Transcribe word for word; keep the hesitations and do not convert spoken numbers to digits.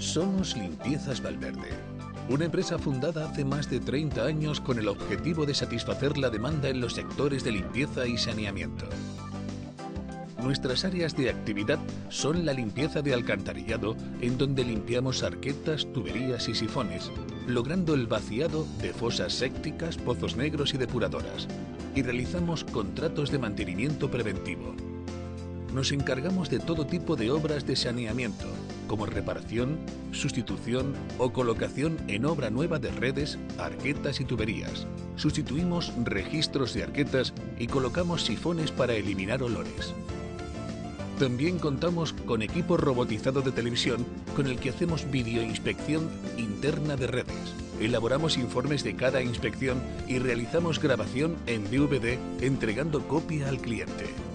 Somos Limpiezas Valverde, una empresa fundada hace más de treinta años con el objetivo de satisfacer la demanda en los sectores de limpieza y saneamiento. Nuestras áreas de actividad son la limpieza de alcantarillado, en donde limpiamos arquetas, tuberías y sifones, logrando el vaciado de fosas sépticas, pozos negros y depuradoras, y realizamos contratos de mantenimiento preventivo. Nos encargamos de todo tipo de obras de saneamiento, como reparación, sustitución o colocación en obra nueva de redes, arquetas y tuberías. Sustituimos registros de arquetas y colocamos sifones para eliminar olores. También contamos con equipo robotizado de televisión con el que hacemos videoinspección interna de redes. Elaboramos informes de cada inspección y realizamos grabación en D V D entregando copia al cliente.